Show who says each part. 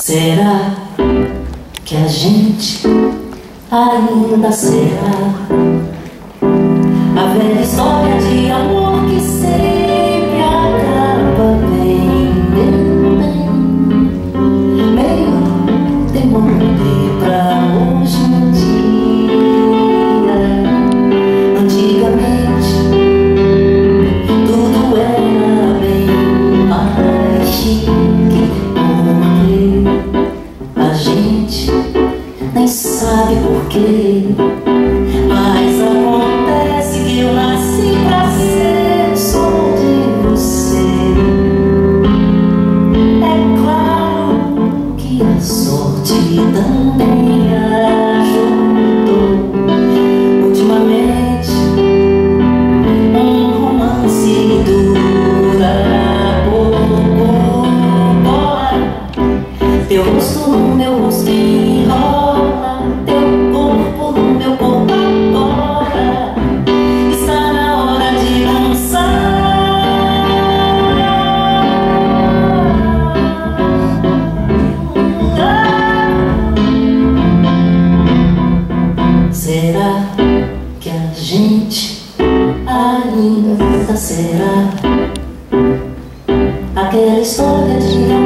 Speaker 1: Será que a gente ainda será a velha história de amor que sempre acaba bem, meio demorei pra hoje um dia. Antigamente tudo era bem mais chique, porque a gente nem sabe porquê, mas acontece que eu nasci pra ser só de você. É claro que a sorte também ajudou. Ultimamente um romance dura pouco. Teu rosto no meu rosto enrola, teu corpo no meu corpo agora. Está na hora de dançar. Será que a gente ainda será aquela história de